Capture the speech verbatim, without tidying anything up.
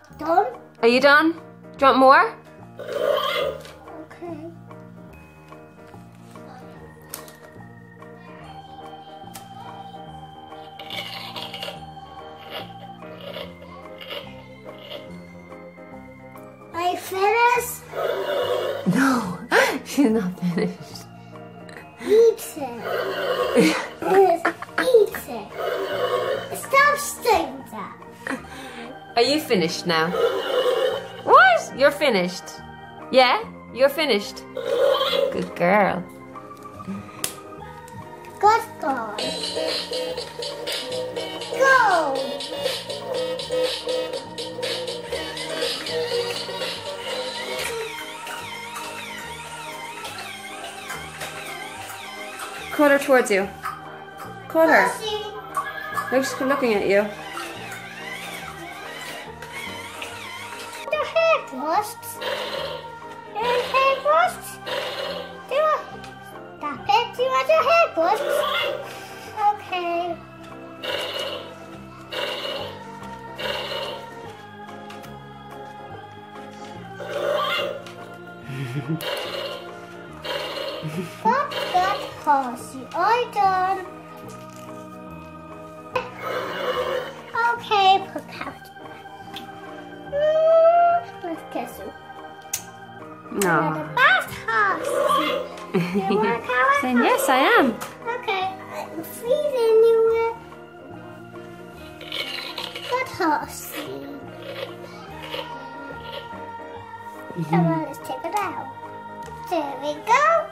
Done? Are you done? Do you want more? Okay. Are you finished? No, she's not finished. Eat it. Eat it. Stop saying that. Are you finished now? What? You're finished? Yeah? You're finished? Good girl. Good girl. Go. Call her towards you. Call her. Pussy. Look, she's looking at you. The hair brushed. The hair brushed. Do you stop it? Do you want your hair brushed? Okay. Got that horsey. All done. Okay, put carrot. Mm, let's kiss you. You're the No. best horse. You want a carrot? Saying yes, I am. Okay, I'm feeding you. Good horsey. Come on, let's take it out. There we go.